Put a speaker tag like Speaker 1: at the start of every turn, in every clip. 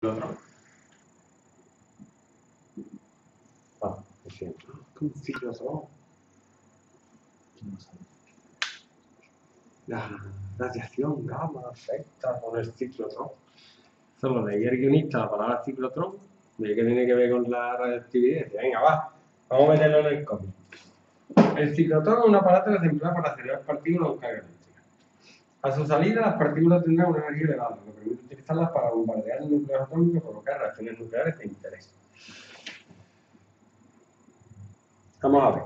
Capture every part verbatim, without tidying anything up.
Speaker 1: otro. Ah, lo siento. ¿Cómo ciclotron? La radiación gamma afecta con el ciclotrón. Solo leí el guionista la palabra ciclotrón, de que tiene que ver con la radioactividad. Venga, va, vamos a meterlo en el cómic. El ciclotrón es un aparato que se emplea para acelerar partículas con carga eléctrica. A su salida, las partículas tendrán una energía elevada, lo que permite utilizarlas para bombardear núcleos atómicos y provocar reacciones nucleares de interés. Vamos a ver.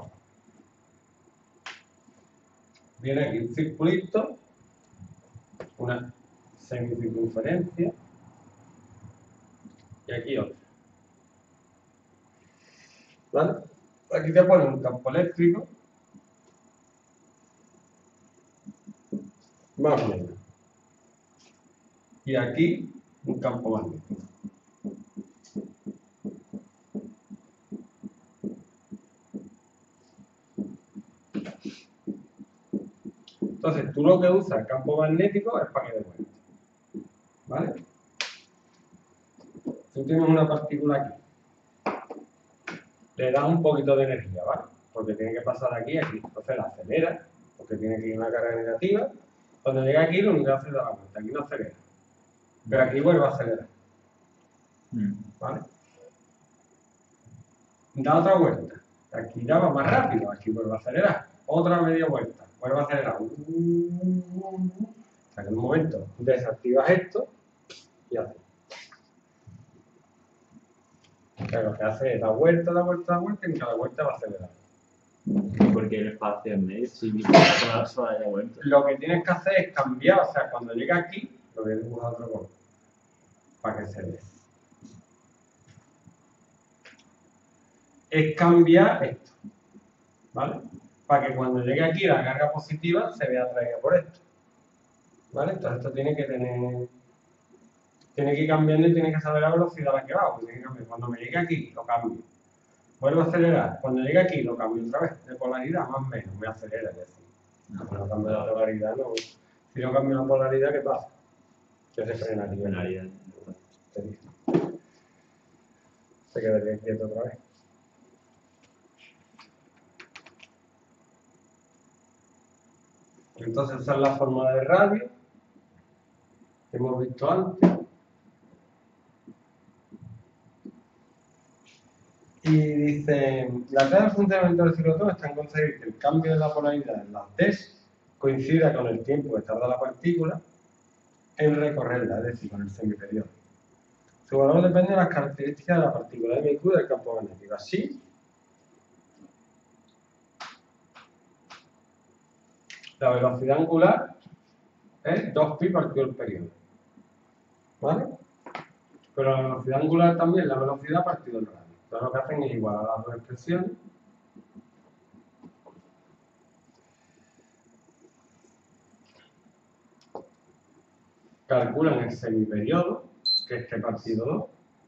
Speaker 1: Viene aquí un circulito, una semicircunferencia y aquí otra. ¿Vale? Aquí te pone un campo eléctrico, más o menos. Y aquí un campo magnético. Entonces, tú lo que usas el campo magnético es para que dé vuelta. ¿Vale? Tú tienes una partícula aquí. Le das un poquito de energía, ¿vale? Porque tiene que pasar de aquí a aquí. Entonces la acelera, porque tiene que ir una carga negativa. Cuando llega aquí, lo único que hace es dar la vuelta. Aquí no acelera. Pero aquí vuelve a acelerar. ¿Vale? Da otra vuelta. Aquí ya va más rápido. Aquí vuelve a acelerar. Otra media vuelta. Vuelve a acelerar. O sea que en un momento desactivas esto y haces. Pero lo que hace es dar vuelta, dar vuelta, dar vuelta y en cada vuelta va a acelerar.
Speaker 2: Porque el espacio en medio, si no se vaya vuelta.
Speaker 1: Lo que tienes que hacer es cambiar, o sea, cuando llega aquí, lo voy a dibujar otro color, para que se vea. Es cambiar esto, ¿vale? Para que cuando llegue aquí la carga positiva se vea atraída por esto, ¿vale? Entonces esto tiene que tener, tiene que ir cambiando y tiene que saber la velocidad a la que va, porque tiene que cambiar. Cuando me llegue aquí, lo cambio. Vuelvo a acelerar. Cuando llegue aquí, lo cambio otra vez. De polaridad, más o menos, me acelera, es decir. No, no cambio la polaridad, no. Si no cambio la polaridad, ¿qué pasa? Que se frenaría.
Speaker 2: Frenaría.
Speaker 1: Se quedaría quieto otra vez. Entonces, esa es la fórmula de radio que hemos visto antes. Y dice, la clave del funcionamiento del ciclotrón está en conseguir que el cambio de la polaridad en las D coincida con el tiempo que tarda la partícula en recorrerla, es decir, con el semiperiodo. Su valor depende de las características de la partícula M y Q del campo magnético. Así, la velocidad angular es dos pi partido el periodo. ¿Vale? Pero la velocidad angular también es la velocidad partido el radio. Entonces lo que hacen es igualar las dos expresiones. Calculan el semiperiodo, que es este partido dos.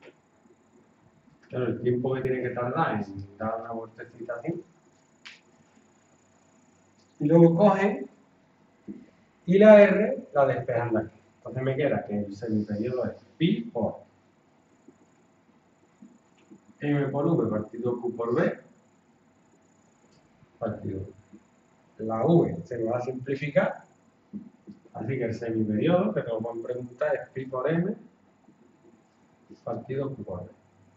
Speaker 1: Pero el tiempo que tiene que tardar en dar una vueltecita así. Y luego cogen y la R la despejan de aquí. Entonces me queda que el semiperiodo es pi por M por V partido Q por B partido. La V se me va a simplificar. Así que el semiperiodo, que te lo pueden preguntar, es pi por M partido Q por B.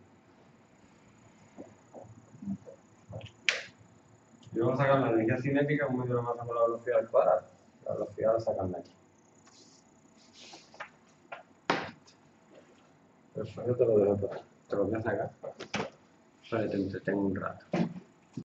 Speaker 1: Y vamos a sacar la energía cinética un medio de masa por la velocidad al cuadrado. La velocidad la sacan de aquí. Pero eso yo te lo dejo por ahí. Te lo voy a sacar para que te entretenga un rato.